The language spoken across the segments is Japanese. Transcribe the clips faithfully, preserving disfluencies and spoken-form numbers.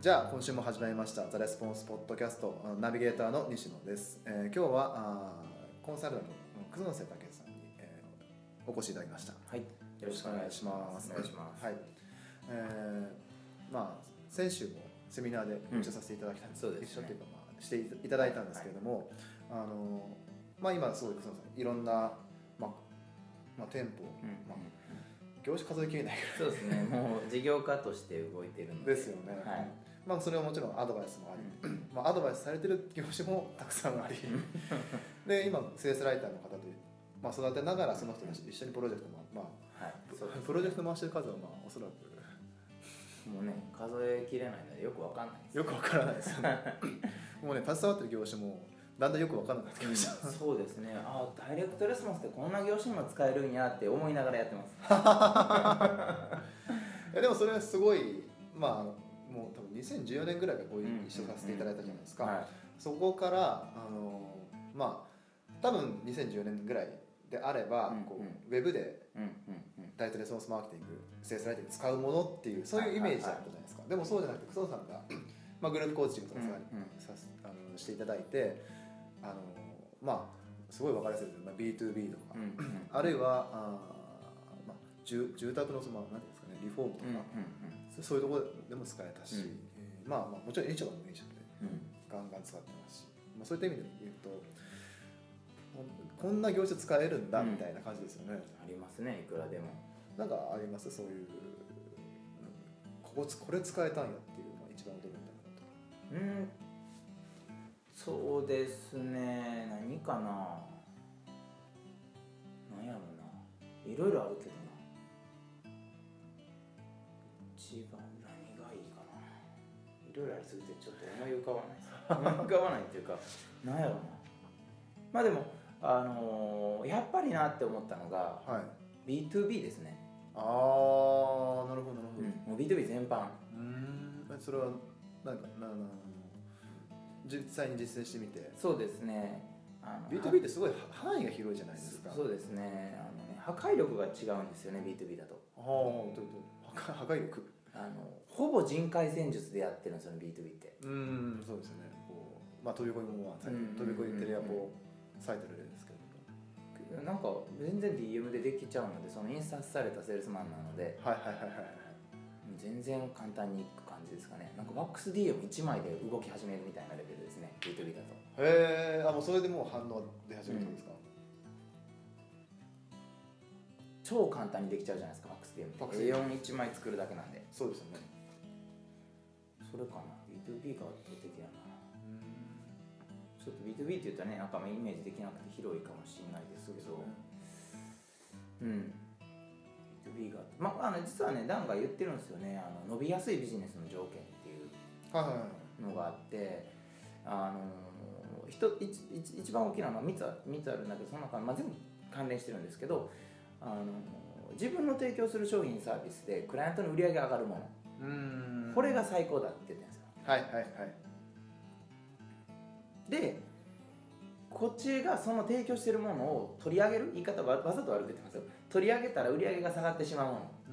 じゃあ今週も始まりましたザレスポンスポッドキャストナビゲーターの西野です。えー、今日はあコンサルタントの葛瀬武さんに、えー、お越しいただきました。 はい、よろしくお願いします。お願いします。 はい。えー、まあ先週もセミナーでご一緒させていただきたんですけど、うん、一緒というかまあしていただいたんですけれども、はいはい、あのまあ今すごい葛瀬さんいろんなまあまあ店舗、うんまあ業種数えきれないそうですね、もう事業家として動いてるのでですよね、はい、まあ、それはもちろんアドバイスもあり、うんまあ、アドバイスされてる業種もたくさんありで今セールスライターの方と、まあ、育てながらその人たちと一緒にプロジェクトも、まあはいそうですね、プロジェクト回してる数はまあおそらくもうね数えきれないのでよくわかんないです、 よくわからないですよねもうね携わってる業種もだんだんよく分からなくなってきました、 うん、そうですね、ああダイレクトレスポンスってこんな業種にも使えるんやって思いながらやってますいやでもそれはすごい、まあ、もう多分にせんじゅうよねんぐらいからご一緒させていただいたじゃないですか、うんうんうんはい、そこからあのまあ多分にせんじゅうよねんぐらいであれば、うんうん、こうウェブでダイレクトレスポンスマーケティングセールスライティング使うものっていうそういうイメージだったじゃないですか、はいはいはい、でもそうじゃなくて工藤さんがまあ、グループコーチングとかさ、うんうん、あのしていただいてあのまあすごい分かりやすいですけど、まあ、ビーツービー とか、うんうん、あるいはあ、まあ、住, 住宅のその何ていうんですかねリフォームとか、うんうんうん、そういうところでも使えたし、うんえーまあ、まあもちろん飲食も飲食で、うん、ガンガン使ってますし、まあ、そういった意味で言うとこんな業種使えるんだみたいな感じですよね、うん、 ありますねいくらでもなんかありますそういうこここれ使えたんやっていうのが一番驚いたうん、そうですね、何かな何やろな、いろいろあるけどな一番何がいいかな、いろいろありすぎてちょっと思い浮かばないです思い浮かばないっていうか何やろな、まあでもあのー、やっぱりなって思ったのが、はい、ビーツービー ですね。 ああなるほどなるほど、うん、 もう ビーツービー 全般うんそれはなんかなな実際に実践してみてそうですねあの ビーツービー ってすごい範囲が広いじゃないですか。 そうですねあのね破壊力が違うんですよね ビーツービー だと。 ああどういうこと破壊力あのほぼ人海戦術でやってるんですよね ビーツービー ってうんそうですよねこう、まあ、飛び込みも、まあ、飛び込みテレアポサイトルですけどなんか全然 ディーエム でできちゃうのでその印刷されたセールスマンなのではいはいはいはい全然簡単にいく感じですかね。なんかワックス ディーエムいちまいで動き始めるみたいなレベルですね ビーツービー だと。 へえあもうそれでもう反応出始めるんですか、うん、 超簡単にできちゃうじゃないですかワックス ディーエム って エーよんいち 枚作るだけなんで。 そうですよねそれかな ビーツービー が圧倒的やな。ちょっと ビーツービー って言ったらねなんかイメージできなくて広いかもしれないですけどう、ね、うん ビーツービー がまあ、あの実はねダンが言ってるんですよねあの伸びやすいビジネスの条件っていうのがあってあの一, 一, 一番大きなのはみっつあるんだけどその中、まあ、全部関連してるんですけどあの自分の提供する商品サービスでクライアントの売り上げが上がるものうんこれが最高だって言ってるんですよ。 はいはいはいでこっちがその提供しているものを取り上げる言い方はわざと悪く言ってますよ。取り上げたら売り上げが下がってしまうもの、うん、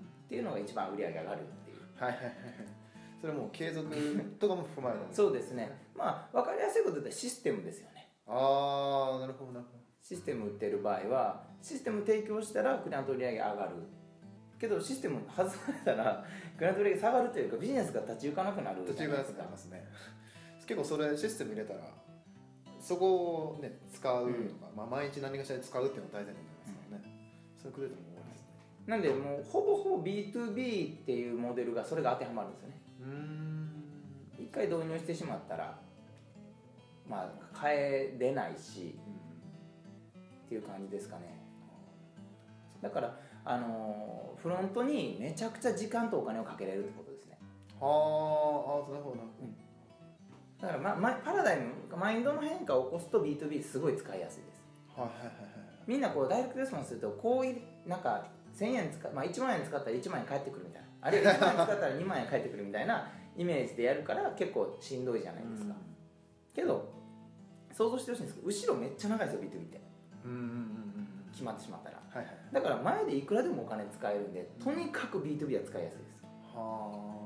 っていうのが一番売り上げが上がるっていうはいはいはいそれはもう継続とかも含まれるんですそうですねまあ分かりやすいことで言ったらシステムですよね。 ああなるほどなるほど。 システム売ってる場合はシステム提供したらクライアント売り上げ上がるけどシステム外されたらクライアント売り上げ下がるというかビジネスが立ち行かなくなる立ち行かなくなりますね結構それシステム入れたらそこをね使うとか、うんまあ、毎日何かしらで使うっていうのが大前提になりますからね、うん、そういうクレートも多いですね。 なんでもうほぼほぼ ビーツービー っていうモデルがそれが当てはまるんですよね。うーん一回導入してしまったらまあ変えれないし、うん、っていう感じですかね。だからあのフロントにめちゃくちゃ時間とお金をかけれるってことですね。 はあなるほどなるほど、うんだから、ま、ま、パラダイムマインドの変化を起こすと ビーツービー すごい使いやすいです。 はいはいはいはい。 みんなこうダイレクトレスポンスするとこういうなんかせんえん使っ、まあ、いちまんえん使ったらいちまんえん返ってくるみたいなあるいはいちまんえん使ったらにまんえん返ってくるみたいなイメージでやるから結構しんどいじゃないですか。けど想像してほしいんですけど後ろめっちゃ長いですよ ビーツービー って。うんうんうんうん決まってしまったら、はいはい、だから前でいくらでもお金使えるんでとにかく ビーツービー は使いやすいです。はあ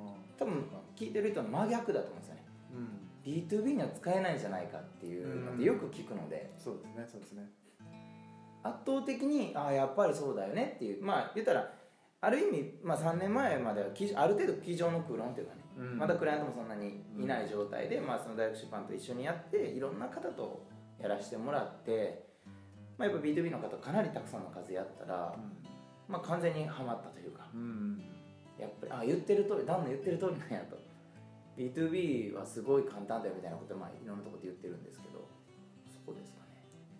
多分聞いてる人の真逆だと思うんですよね、うん、ビーツービー には使えないんじゃないかっていうのってよく聞くので、 うん、そうですねそうですね圧倒的にああやっぱりそうだよねっていう、まあ言ったらある意味、まあ、さんねんまえまではある程度机上の空論っていうかね、うん、まだクライアントもそんなにいない状態で、うんまあ、その大学出版と一緒にやっていろんな方とやらせてもらって、まあ、やっぱ ビーツービー の方かなりたくさんの数やったら、うんまあ、完全にはまったというか、うん、やっぱりあ言ってる通りダンの言ってる通りなんやと ビーツービー はすごい簡単だよみたいなことを、まあ、いろんなところで言ってるんですけどそこですかね。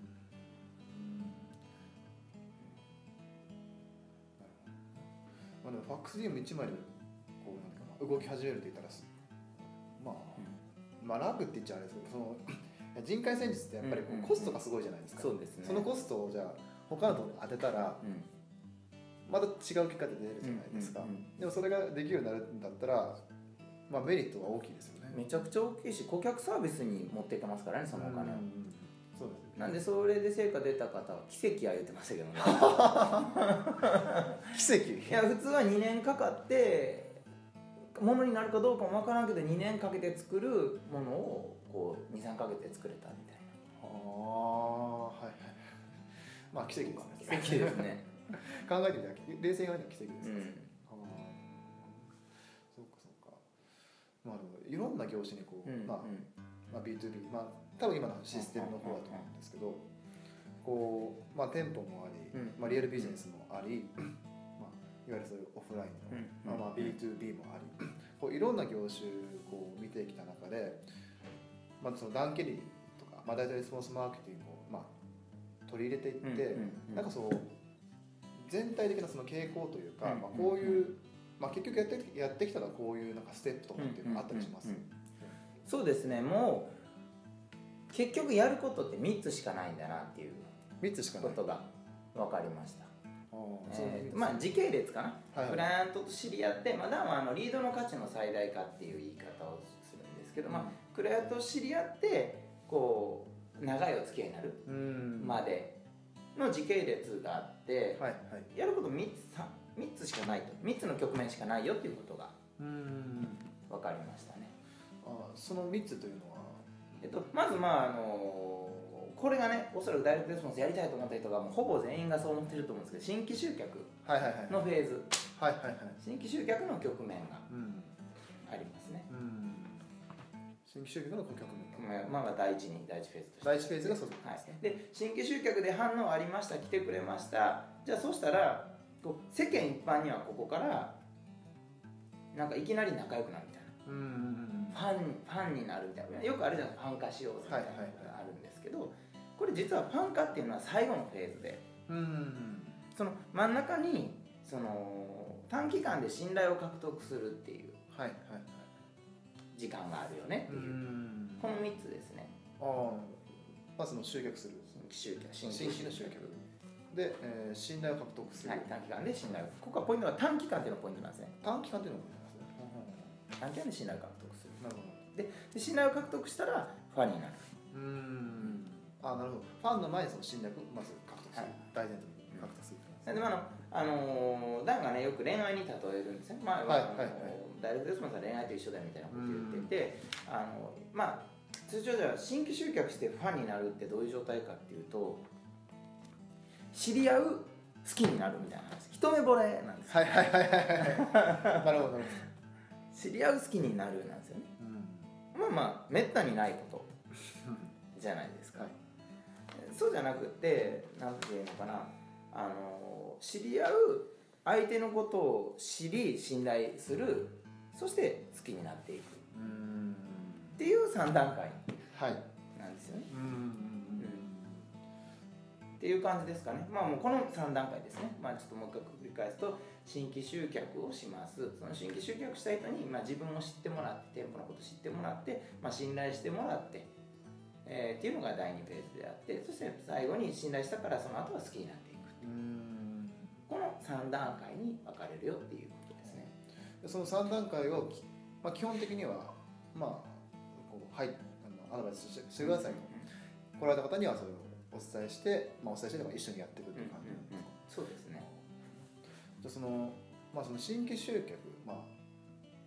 まあ、でもファックス ディーエムいち 枚でこうなんか動き始めると言ったらまあ、うん、まあ楽って言っちゃあれですけどその人海戦術ってやっぱりこうコストがすごいじゃないですか、 うんうんうん、そうですね、 そのコストをじゃあ他のところに当てたら、うん、また違う結果で出るじゃないですか、うんうんうん、でもそれができるようになるんだったら、まあ、メリットは大きいですよね。 めちゃくちゃ大きいし顧客サービスに持っていってますからねそのお金を、うんうんそうですね、 なんでそれで成果出た方は奇跡は言ってましたけどね奇跡いや普通はにねんかかってものになるかどうかも分からんけどにねんかけて作るものをこう にさんかげつで作れたみたいな。 ああはいはい、まあ奇跡ですね。 奇跡ですね考えてみたら冷静に考えたら奇跡ですね、うん、あそうかそうか。まあでもいろんな業種にこう、うんまあうんまあ、ビーツービー、まあ多分今のシステムの方だと思うんですけど、こう、まあ、店舗もあり、うんまあ、リアルビジネスもあり、まあ、いわゆるそういうオフラインの、うんまあ、まあ ビーツービー もあり、こういろんな業種こう見てきた中で、まあ、そのダン・ケリーとか、まあ、大体レスポンスマーケティングを、まあ、取り入れていって、うんうんうん、なんかそう全体的なその傾向というか、うんうんうんまあ、こういう、まあ、結局やってやってきたらこういうなんかステップとかっていうのがあったりします、うんうんうんうん、 そうですね。もう結局やることってみっつしかないんだなっていうことが分かりました。えー、まあ時系列かな、はいはい、クライアントと知り合って、まあ、ダンはあのリードの価値の最大化っていう言い方をするんですけど、うんまあ、クライアントと知り合ってこう長いお付き合いになるまでの時系列があって、はいはい、やることみっつ、みっつしかないとみっつの局面しかないよっていうことが分かりましたね。 あそのみっつというのはえっと、まず、まああのこれがねおそらくダイレクトレスポンスやりたいと思った人がもうほぼ全員がそう思ってると思うんですけど新規集客のフェーズ、はいはいはい、新規集客の局面がありますね、うん、 新規集客の局面、 まあ、まあ第一に第一フェーズとして第一フェーズがそうですね、 はい、で新規集客で反応ありました来てくれましたじゃあそうしたらこう世間一般にはここからなんかいきなり仲良くなるみたいな、うんうんうんファン、ファンになるみたいなよくあるじゃないですかファン化しようみたいなのがあるんですけど、はいはいはい、これ実はファン化っていうのは最後のフェーズで、うんうんうん、その真ん中にその短期間で信頼を獲得するっていう時間があるよねっていう、はいはいはい、このみっつですね。 あまあその集客する新規集客新規集客で、えー、信頼を獲得する、 はい、短期間で信頼をここはポイントは短期間っていうのがポイントなんですね。 短期間っていうのがポイント短期間で信頼を獲得する。なるほど。で、で信頼を獲得したらファンになる。 うーん。あ、なるほど。ファンの前にその信頼をまず獲得する。はい、大前提に獲得する。 で、まああのダンがねよく恋愛に例えるんですね。まあ、はいはいはい、ダイレクトレスポンスは恋愛と一緒だよみたいなことを言ってて、あのまあ通常では新規集客してファンになるってどういう状態かっていうと、知り合う好きになるみたいな話。一目惚れなんです。 はいはいはいはい。なるほど。 知り合う好きになるなんですよね、うん、まあまあめったにないことじゃないですか、はい、そうじゃなくて何ていうのかなあの知り合う相手のことを知り信頼するそして好きになっていくうんっていうさん段階なんですよね、はい、うんうんっていう感じですかね。まあもうこのさん段階ですね。まあちょっともう一回繰り返すと新規集客をします。その新規集客した人に、まあ、自分を知ってもらって店舗のこと知ってもらって、まあ、信頼してもらって、えー、っていうのがだいにフェーズであってそして最後に信頼したからその後は好きになっていくっていう、このさん段階に分かれるよっていうことですね。 そのさん段階を、まあ、基本的にはまあこうはいあのアドバイスしてくださいと、うんうん、来られた方にはそれをお伝えして、まあ、お伝えしてでも一緒にやっていくっていう感じ、うんうんうん、 そうですね。 じゃあその、まあ、その新規集客、まあ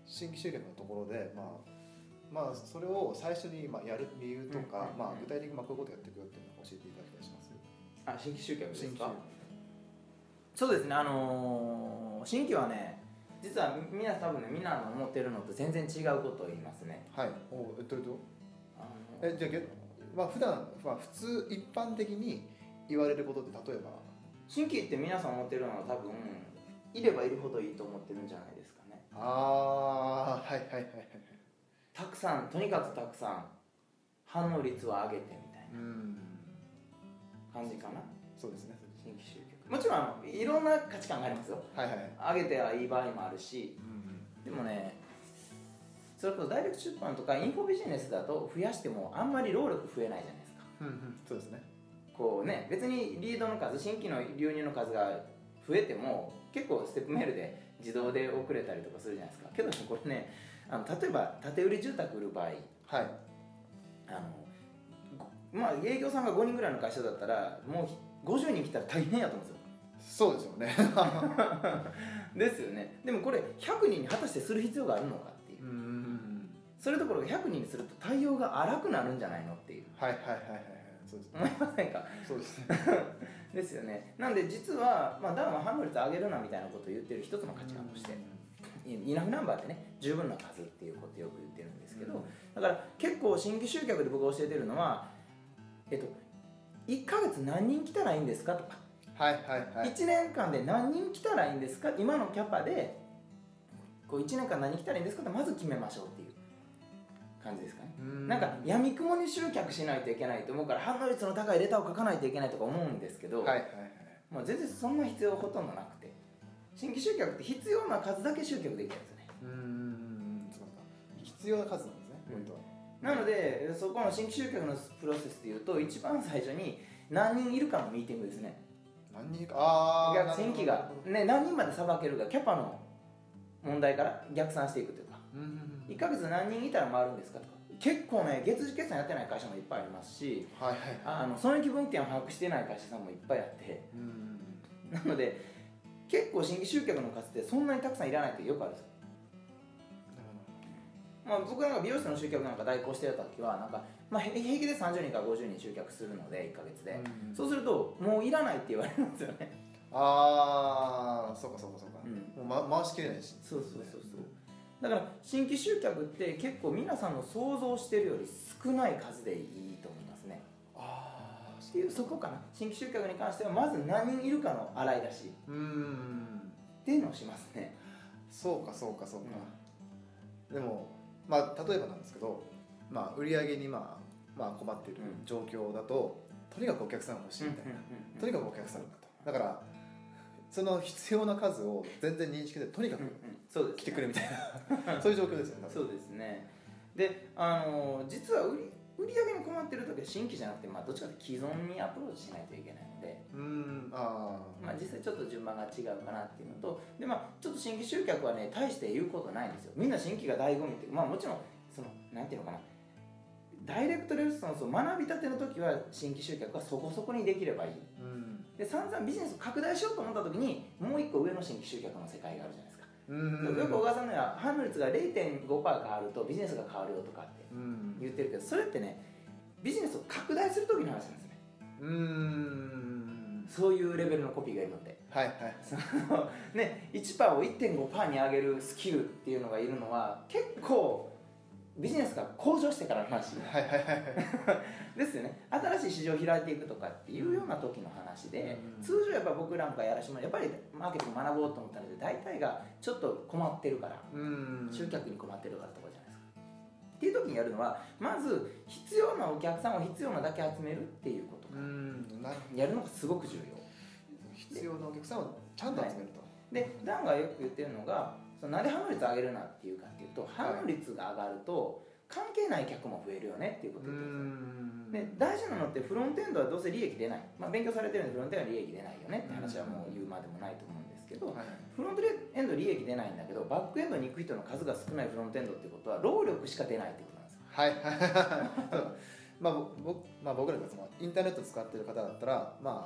新規集客のところで、まあまあ、それを最初にまあやる理由とか、まあ、具体的にまあこういうことやっていくよっていうのを教えていただきたいします。 あ、新規集客ですか。 新規集客そうですね、あのー、新規はね、実はみんな多分ね、みんなの思ってるのと全然違うことを言いますね。 はい。おえっとえっとあのえじゃあげまあ普段まあ普通一般的に言われることって例えば新規って皆さん思ってるのは多分いればいるほどいいと思ってるんじゃないですかね。 ああはいはいはいはい。 たくさん、とにかくたくさん反応率を上げてみたいな感じかな。 そうですね。 新規集客。もちろんあのいろんな価値観がありますよ。 はいはい。 上げてはいい場合もあるし、うん、でもね、それこそダイレクト出版とかインフォビジネスだと増やしてもあんまり労力増えないじゃないですか。 うんうん、そうですね。 こうね、別にリードの数、新規の流入の数が増えても結構ステップメールで自動で送れたりとかするじゃないですか。けどこれね、あの例えば建売り住宅売る場合、はい、あのまあ営業さんがごにんぐらいの会社だったらもうごじゅうにん来たら大変やと思うんですよ。 そうですよねですよね。でもこれひゃくにんに果たしてする必要があるのかっていう。うん、それどころかひゃくにんにすると対応が荒くなるんじゃないのっていう。 はいはいはいはいはい。そうですね。 思いませんか。 そうですね。 ですよね。なんで実は、まあ、ダウンは反応率上げるなみたいなことを言ってる一つの価値観として、イナフナンバーってね、十分な数っていうことをよく言ってるんですけど、だから結構新規集客で僕が教えてるのは、えっと、いっかげつ何人来たらいいんですかとか、 はいはいはい、 いちねんかんで何人来たらいいんですか、今のキャパでこういちねんかん何人来たらいいんですかってまず決めましょうっていう感じですかね。んなんか闇雲に集客しないといけないと思うから反応率の高いレターを書かないといけないとか思うんですけど、はいはいはい、もう全然そんな必要ほとんどなくて、新規集客って必要な数だけ集客できるんですよね。 うーん、そうか、必要な数なんですね、ポイントは。 なのでそこの新規集客のプロセスでいうと一番最初に何人いるかのミーティングですね。 何人いるか、ああ、 新規が、ね、何人までさばけるか、キャパの問題から逆算していくというか、うんうんうん、いっかげつ何人いたら回るんですかとか、結構ね月次決算やってない会社もいっぱいありますし、はいはいはい、あの損益分岐点を把握していない会社さんもいっぱいあって、うん、なので結構新規集客の数ってそんなにたくさんいらないってよくあるんですよ。まあ、僕なんか美容室の集客なんか代行してた時はなんか、まあ、平気でさんじゅうにんからごじゅうにん集客するのでいっかげつで、うん、そうするともういらないって言われるんですよね。 ああ、そうかそうかそうか、うん、もう、ま、回しきれないし、 そうそうそうそう、だから新規集客って結構皆さんの想像してるより少ない数でいいと思いますね。ああ、っていうそこかな。新規集客に関してはまず何人いるかの洗い出し、うーんっていうのをしますね。 そうかそうかそうか、うん、でもまあ例えばなんですけど、まあ売り上げにまあまあ困っている状況だと、うん、とにかくお客さん欲しいみたいな、うんうんうんうん、とにかくお客さんだと、だからその必要な数を全然認識でとにかく来てくれみたいな、うんうん、そういう状況ですよね。 そうですね。で、あの実は売り売り上げに困ってる時は新規じゃなくて、まあ、どっちかというと既存にアプローチしないといけないので、うーん、あ、まあ、実際ちょっと順番が違うかなっていうのと、で、まあ、ちょっと新規集客はね大して言うことないんですよ。みんな新規が醍醐味って、まあ、もちろんそのなんていうのかな、ダイレクトレスポンスを学びたての時は新規集客はそこそこにできればいい、うん、で散々ビジネスを拡大しようと思った時にもう一個上の新規集客の世界があるじゃないですか。うん、よく小川さんのは反応率が れいてんごパーセント 変わるとビジネスが変わるよとかって言ってるけど、それってねビジネスを拡大する時の話なんですね。うーん、そういうレベルのコピーがいるので、はいはい、そのね いちパーセント を いってんごパーセント に上げるスキルっていうのがいるのは結構ビジネスが向上してからの話ですよね。新しい市場を開いていくとかっていうような時の話で、うん、通常やっぱ僕なんかやらしてもやっぱりマーケティング学ぼうと思ったので大体がちょっと困ってるから、うん、集客に困ってるからとかじゃないですかっていう時にやるのは、まず必要なお客さんを必要なだけ集めるっていうことから、うん、やるのがすごく重要。 必要なお客さんをちゃんと集めると、はい、でダンがよく言ってるのが、そのなんで反応率上げるなっていうかっていうと、反応率が上がると関係ない客も増えるよねっていうことで、で大事なのってフロントエンドはどうせ利益出ない、まあ、勉強されてるんでフロントエンドは利益出ないよねって話はもう言うまでもないと思うんですけど、はい、フロントエンド利益出ないんだけどバックエンドに行く人の数が少ないフロントエンドっていうことは労力しか出ないってことなんですよ。 はいはいまあ僕、まあ、僕らがそのインターネット使ってる方だったら、まあ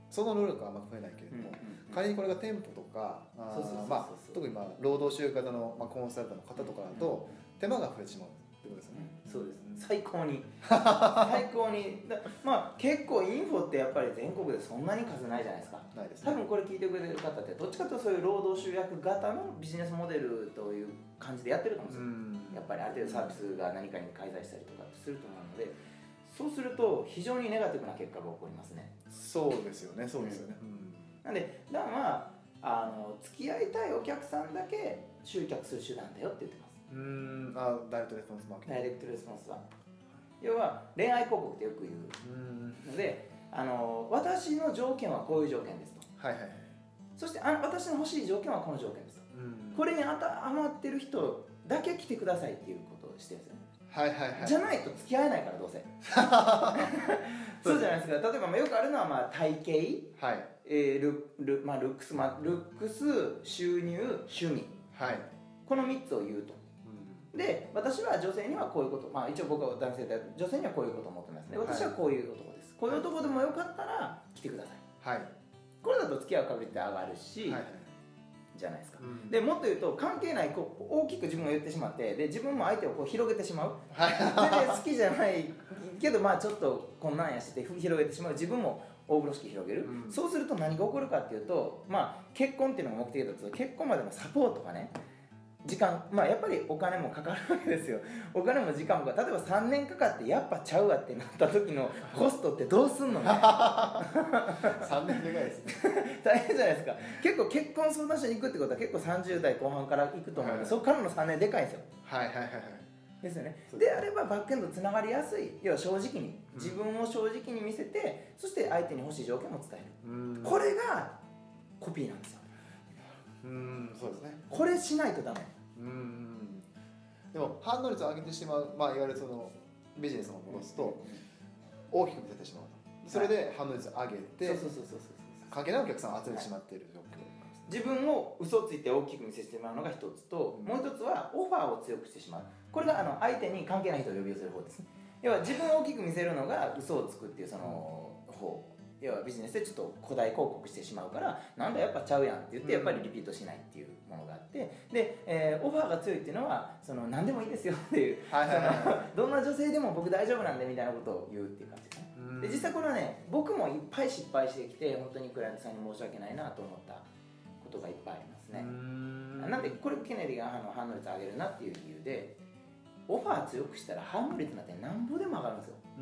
その労力はあんま増えないけれども、うんうん、仮にこれが店舗とか特にまあ労働集荷型の、まあ、コンサルタントの方とかだと手間が増えてしまうってことですよね。 そうです、最高に最高にだ、まあ、結構インフォってやっぱり全国でそんなに数ないじゃないですか。 ないですね。 多分これ聞いてくれてる方ってどっちかというとそういう労働集約型のビジネスモデルという感じでやってるかもしれない。やっぱりある程度サービスが何かに介在したりとかすると思うので、そうすると非常にネガティブな結果が起こりますね。 そうですよね、そうですよね、うんうん、 なんでだからまあ、あの付き合いたいお客さんだけ集客する手段だよって言ってます。 うーん、あ、ダイレクトレスポンスマーケティング。 ダイレクトレスポンスは要は恋愛広告ってよく言うので、あの私の条件はこういう条件ですと、 はいはいはい、 そしてあの私の欲しい条件はこの条件ですと、これに当てはまってる人だけ来てくださいっていうことをしてるんですよね。 はいはいはい、 じゃないと付き合えないからどうせそうじゃないですか。例えばまあよくあるのはまあ体型、はい、えー、ル, ル, まあ、ルックス、まあ、ルックス、収入、趣味、はい、このみっつを言うと、うん、で私は女性にはこういうこと、まあ、一応僕は男性で女性にはこういうことを思ってますね。私はこういう男です、はい、こういう男でもよかったら来てください、はい、これだと付き合う確率って上がるし、はいはい、じゃないですか、うん、でもっと言うと関係ないこう大きく自分が言ってしまってで自分も相手をこう広げてしまう、はい、全然好きじゃないけどまあちょっとこんなんやして広げてしまう自分も大風呂敷広げる、うん、そうすると何が起こるかっていうと、まあ、結婚っていうのが目的だと結婚までのサポートがね時間、まあやっぱりお金もかかるわけですよ。お金も時間もかかる。例えばさんねんかかってやっぱちゃうわってなった時のコストってどうすんのねさんねんでかいですね大変じゃないですか。結構結婚相談所に行くってことは結構さんじゅう代後半から行くと思うので、はい、そこからのさんねんでかいんですよ。はいはいはいはいですよね。であればバックエンドつながりやすい、要は正直に自分を正直に見せて、うん、そして相手に欲しい条件も伝える、これがコピーなんですよ。 うーん、そうですね。 これしないとダメ。 うーん、でも反応率を上げてしまう、まあ、いわゆるそのビジネスを戻すと大きく見せてしまうと、それで反応率を上げて関係ないお客さんを集めてしまっている状況、はい、 自分を嘘をついて大きく見せてしまうのが一つと、うん、もう一つはオファーを強くしてしまう。これがあの相手に関係ない人を呼び寄せる方ですね。要は自分を大きく見せるのが嘘をつくっていうその方、要はビジネスでちょっと誇大広告してしまうからなんだやっぱちゃうやんって言ってやっぱりリピートしないっていうものがあって、で、えー、オファーが強いっていうのはその何でもいいですよっていう、はいはいはいはい、どんな女性でも僕大丈夫なんでみたいなことを言うっていう感じですね。で実際これはね僕もいっぱい失敗してきて本当にクライアントさんに申し訳ないなと思ったことがいっぱいありますね。んなんでこれケネディがあの反応率上げるなっていう理由でオファー強くしたら反応率なんてなんぼでも上がるんですよ。うん、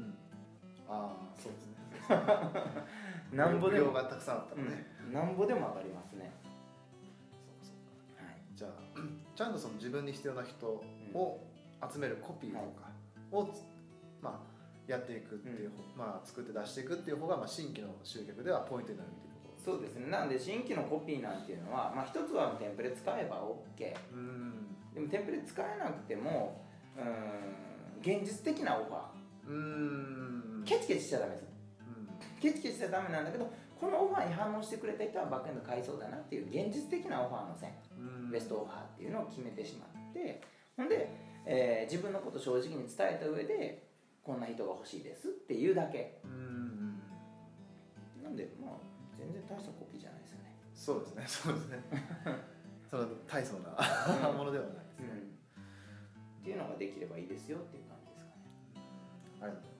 ああそうですねなんぼでも量がたくさんあったらね、 うん、なんぼでも上がりますね。 そうそうか、はい、じゃあちゃんとその自分に必要な人を集めるコピーとかを、はい、まあやっていくっていう、うん、まあ作って出していくっていう方がまあ新規の集客ではポイントになるっていうことです。 そうですね。なんで新規のコピーなんていうのはまあ一つはテンプレ使えば OK。うん。でもテンプレ使えなくてもうーん現実的なオファー。うーん。ケチケチしちゃダメです。ケチケチしちゃダメなんだけどこのオファーに反応してくれた人はバックエンド買いそうだなっていう現実的なオファーの線、ベストオファーっていうのを決めてしまってほんで、えー、自分のことを正直に伝えた上でこんな人が欲しいですっていうだけ。うんなんでまあ全然大したコピーじゃないですよね。 そうですねそうですねその大層なものではないですね、うん、 っていうのができればいいですよっていう感じですかね。 ありがとうございます。